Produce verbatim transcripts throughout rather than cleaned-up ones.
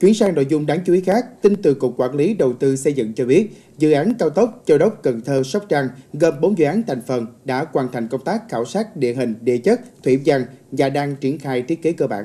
Chuyển sang nội dung đáng chú ý khác, tin từ Cục Quản lý Đầu tư Xây dựng cho biết, dự án cao tốc Châu Đốc - Cần Thơ - Sóc Trăng gồm bốn dự án thành phần đã hoàn thành công tác khảo sát địa hình, địa chất, thủy văn và đang triển khai thiết kế cơ bản.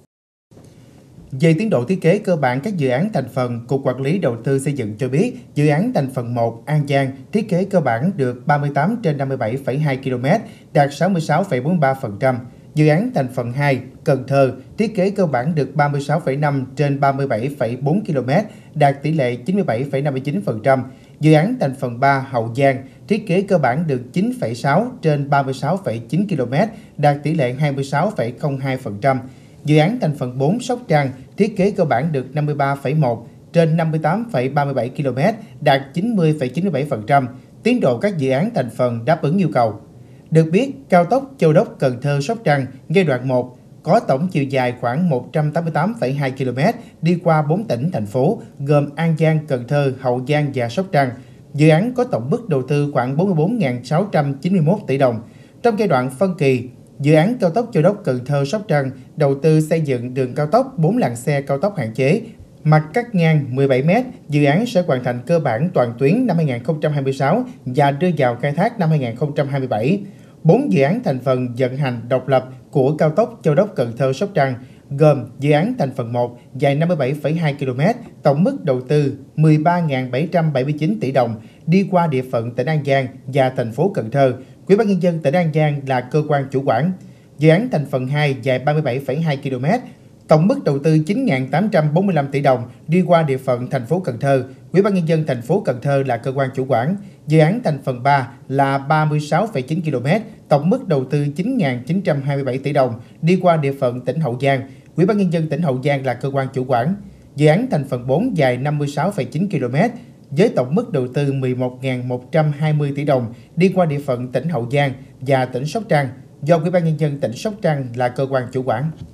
Về tiến độ thiết kế cơ bản các dự án thành phần, Cục Quản lý Đầu tư Xây dựng cho biết, dự án thành phần một An Giang thiết kế cơ bản được ba mươi tám trên năm mươi bảy phẩy hai ki lô mét, đạt sáu mươi sáu phẩy bốn mươi ba phần trăm. Dự án thành phần hai Cần Thơ thiết kế cơ bản được ba mươi sáu phẩy năm trên ba mươi bảy phẩy bốn ki lô mét, đạt tỷ lệ chín mươi bảy phẩy năm mươi chín phần trăm. Dự án thành phần ba Hậu Giang thiết kế cơ bản được chín phẩy sáu trên ba mươi sáu phẩy chín ki lô mét, đạt tỷ lệ hai mươi sáu phẩy không hai phần trăm. Dự án thành phần bốn Sóc Trăng thiết kế cơ bản được năm mươi ba phẩy một trên năm mươi tám phẩy ba mươi bảy ki lô mét, đạt chín mươi phẩy chín mươi bảy phần trăm. Tiến độ các dự án thành phần đáp ứng yêu cầu. Được biết, cao tốc Châu Đốc - Cần Thơ - Sóc Trăng giai đoạn một có tổng chiều dài khoảng một trăm tám mươi tám phẩy hai ki lô mét, đi qua bốn tỉnh, thành phố gồm An Giang, Cần Thơ, Hậu Giang và Sóc Trăng. Dự án có tổng mức đầu tư khoảng bốn mươi bốn nghìn sáu trăm chín mươi mốt tỷ đồng. Trong giai đoạn phân kỳ, dự án cao tốc Châu Đốc - Cần Thơ - Sóc Trăng đầu tư xây dựng đường cao tốc bốn làn xe cao tốc hạn chế, mặt cắt ngang mười bảy mét. Dự án sẽ hoàn thành cơ bản toàn tuyến năm hai nghìn không trăm hai mươi sáu và đưa vào khai thác năm hai nghìn không trăm hai mươi bảy. Bốn dự án thành phần vận hành độc lập của cao tốc Châu Đốc - Cần Thơ - Sóc Trăng gồm dự án thành phần một dài năm mươi bảy phẩy hai ki lô mét, tổng mức đầu tư mười ba nghìn bảy trăm bảy mươi chín tỷ đồng, đi qua địa phận tỉnh An Giang và thành phố Cần Thơ. Ủy ban nhân dân tỉnh An Giang là cơ quan chủ quản. Dự án thành phần hai dài ba mươi bảy phẩy hai ki lô mét, tổng mức đầu tư chín nghìn tám trăm bốn mươi lăm tỷ đồng, đi qua địa phận thành phố Cần Thơ. Ủy ban nhân dân thành phố Cần Thơ là cơ quan chủ quản. Dự án thành phần ba là ba mươi sáu phẩy chín ki lô mét, tổng mức đầu tư chín nghìn chín trăm hai mươi bảy tỷ đồng, đi qua địa phận tỉnh Hậu Giang. Ủy ban nhân dân tỉnh Hậu Giang là cơ quan chủ quản. Dự án thành phần bốn dài năm mươi sáu phẩy chín ki lô mét với tổng mức đầu tư mười một nghìn một trăm hai mươi tỷ đồng, đi qua địa phận tỉnh Hậu Giang và tỉnh Sóc Trăng, do Ủy ban nhân dân tỉnh Sóc Trăng là cơ quan chủ quản.